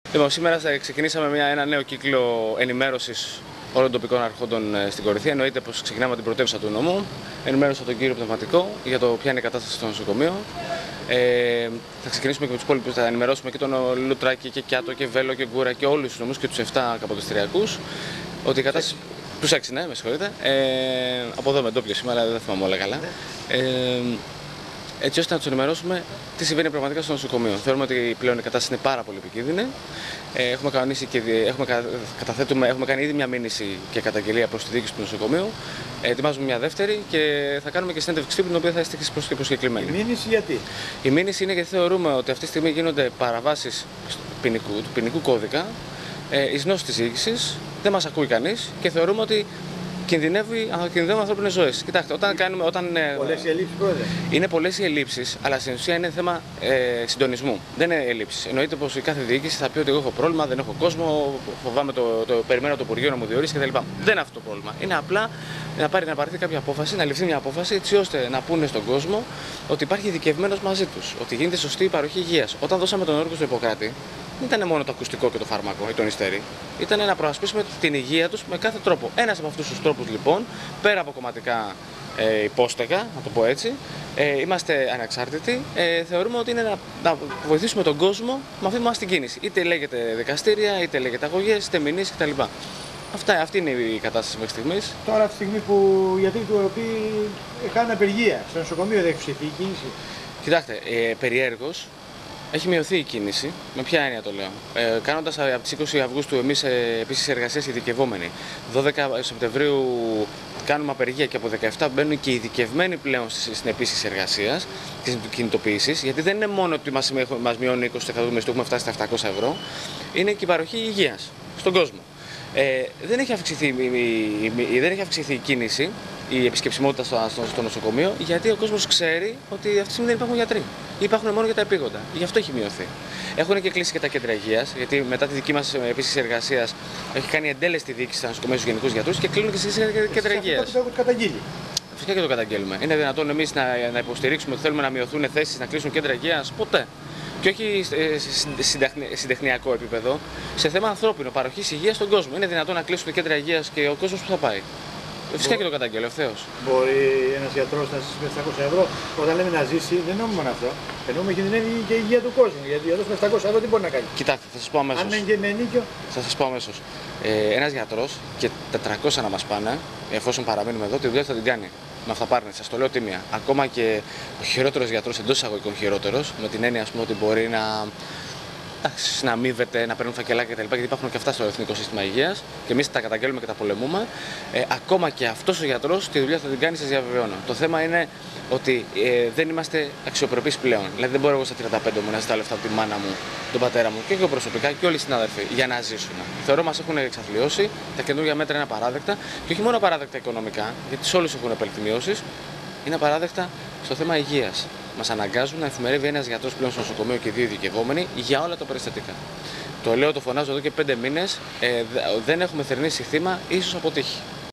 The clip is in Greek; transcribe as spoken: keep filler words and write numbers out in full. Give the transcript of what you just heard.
Λοιπόν, σήμερα ξεκινήσαμε μια, ένα νέο κύκλο ενημέρωσης όλων των τοπικών αρχόντων στην Κορυθία. Εννοείται πως ξεκινάμε από την πρωτεύουσα του νομού. Ενημέρωσα τον κύριο Πνευματικό για το ποια είναι η κατάσταση στο νοσοκομείο. Ε, θα ξεκινήσουμε και με τους υπόλοιπους, θα ενημερώσουμε και τον Λουτράκη και Κιάτο και Βέλο και Γκούρα και όλους τους νομούς και τους εφτά καποδιστριακούς. Ότι η κατάσταση. Τους έξι, ναι, με συγχωρείτε. Ε, από εδώ με ντόπιο σήμερα, δεν θυμάμαι όλα καλά. Ε, έτσι ώστε να τους ενημερώσουμε τι συμβαίνει πραγματικά στο νοσοκομείο. Θεωρούμε ότι πλέον η κατάσταση είναι πάρα πολύ επικίνδυνη. Ε, έχουμε, κανονίσει και έχουμε, καταθέτουμε, έχουμε κάνει ήδη μια μήνυση και καταγγελία προς τη διοίκηση του νοσοκομείου. Ε, ετοιμάζουμε μια δεύτερη και θα κάνουμε και συνέντευξη τύπου, την οποία θα είστε και προσκεκλημένοι. Η μήνυση γιατί? Η μήνυση είναι γιατί θεωρούμε ότι αυτή τη στιγμή γίνονται παραβάσεις ποινικού, του ποινικού κώδικα ε, εις γνώση της διοίκησης. Δεν μας ακούει κανείς και θεωρούμε ότι κινδυνεύει, κινδυνεύουν ανθρώπινες ζωές. Κοιτάξτε, όταν κάνουμε. Όταν, πολλές οι ελλείψεις, πρόεδρε. Είναι πολλές οι ελλείψεις, αλλά στην ουσία είναι θέμα ε, συντονισμού. Δεν είναι ελλείψεις. Εννοείται πως η κάθε διοίκηση θα πει ότι εγώ έχω πρόβλημα, δεν έχω κόσμο, φοβάμαι το, το, περιμένω το Υπουργείο να μου διορίσει κτλ. Δεν είναι αυτό το πρόβλημα. Είναι απλά να, πάρει, να πάρθει κάποια απόφαση, να ληφθεί μια απόφαση έτσι ώστε να πούνε στον κόσμο ότι υπάρχει ειδικευμένος μαζί τους, ότι γίνεται σωστή η παροχή υγείας. Όταν δώσαμε τον όρκο στο Ιπποκράτη, δεν ήταν μόνο το ακουστικό και το φάρμακο ή το νηστέρι. Ήταν να προασπίσουμε την υγεία τους με κάθε τρόπο. Ένας από αυτούς τους τρόπους λοιπόν, πέρα από κομματικά ε, υπόστεγα, να το πω έτσι, ε, είμαστε ανεξάρτητοι. Ε, θεωρούμε ότι είναι να, να βοηθήσουμε τον κόσμο με αυτή μας την κίνηση. Είτε λέγεται δικαστήρια, είτε λέγεται αγωγές, είτε μηνύσεις κτλ. Αυτά, αυτή είναι η κατάσταση μέχρι στιγμής. Τώρα, αυτή τη στιγμή που οι γιατροί του οποίοι κάνουν απεργία στο νοσοκομείο, δεν έχει ψηθεί η κίνηση. Κοιτάξτε, ε, περιέργως. Έχει μειωθεί η κίνηση. Με ποια έννοια το λέω? Ε, Κάνοντας από τις είκοσι Αυγούστου εμείς ε, επίσης εργασίες ειδικευόμενοι, δώδεκα Σεπτεμβρίου κάνουμε απεργία και από δεκαεπτά μπαίνουν και οι ειδικευμένοι πλέον στην επίσης εργασία, της κινητοποίησης, γιατί δεν είναι μόνο ότι μας, μας μειώνει είκοσι τοις εκατό του μισθού, έχουμε φτάσει στα επτακόσια ευρώ, είναι και η παροχή υγείας στον κόσμο. Ε, δεν, έχει αυξηθεί, η, η, δεν έχει αυξηθεί η κίνηση, η επισκεψιμότητα στο, στο, στο νοσοκομείο, γιατί ο κόσμος ξέρει ότι αυτή τη στιγμή δεν υπάρχουν γιατροί. Υπάρχουν μόνο για τα επίγοντα. Γι' αυτό έχει μειωθεί. Έχουν και κλείσει και τα κέντρα υγείας, γιατί μετά τη δική μας επίσης εργασίας έχει κάνει εντέλεστη διοίκηση στα νοσοκομεία στους γενικούς γιατρούς και κλείνουν και στις κέντρα υγείας. Το καταγγείλει. Φυσικά και το καταγγέλουμε. Είναι δυνατόν εμείς να, να υποστηρίξουμε ότι θέλουμε να μειωθούν θέσεις, να κλείσουν κέντρα υγείας? Ποτέ. Και όχι σε συντεχνιακό επίπεδο, σε θέμα ανθρώπινο, παροχής υγείας στον κόσμο. Είναι δυνατόν να κλείσουν κέντρα υγείας και ο κόσμος που θα πάει? Φυσικά και το καταγγέλω ευθέως. Μπορεί ένας γιατρός να ζήσει με επτακόσια ευρώ? Όταν λέμε να ζήσει, δεν εννοούμε μόνο αυτό. Εννοούμε κινδυνεύει και η υγεία του κόσμου. Γιατί ο γιατρός με επτακόσια ευρώ τι μπορεί να κάνει? Κοιτάξτε, θα σας πω αμέσως. Αν είναι με ενίκιο. Θα σας πω αμέσως. Ε, ένας γιατρός και τετρακόσια να μας πάνε, εφόσον παραμείνουμε εδώ, τη δουλειά θα την κάνει. Με αυταπάρνηση, σας το λέω τίμια. Ακόμα και ο χειρότερος γιατρός, εντός εισαγωγικών χειρότερος, με την έννοια ας πούμε, ότι μπορεί να. να αμείβεται, να παίρνουν φακελάκια κτλ. Γιατί υπάρχουν και αυτά στο Εθνικό Σύστημα Υγείας και εμείς τα καταγγέλνουμε και τα πολεμούμε. Ε, ακόμα και αυτός ο γιατρός τη δουλειά θα την κάνει, σας διαβεβαιώνω. Το θέμα είναι ότι ε, δεν είμαστε αξιοπρεπείς πλέον. Δηλαδή, δεν μπορώ εγώ στα τριάντα πέντε μου να ζητάω λεφτά από τη μάνα μου, τον πατέρα μου και εγώ προσωπικά και όλοι οι συνάδελφοι για να ζήσουν. Θεωρώ μας έχουν εξαθλιώσει, τα καινούργια μέτρα είναι απαράδεκτα και όχι μόνο απαράδεκτα οικονομικά, γιατί σε όλους έχουν επέλθει μειώσεις, είναι απαράδεκτα στο θέμα υγείας. Μας αναγκάζουν να εφημερεύει ένας γιατρός πλέον στο νοσοκομείο και δύο ειδικευόμενοι για όλα τα περιστατικά. Το λέω, το φωνάζω εδώ και πέντε μήνες, ε, δεν έχουμε θερνήσει θύμα, ίσως αποτύχει.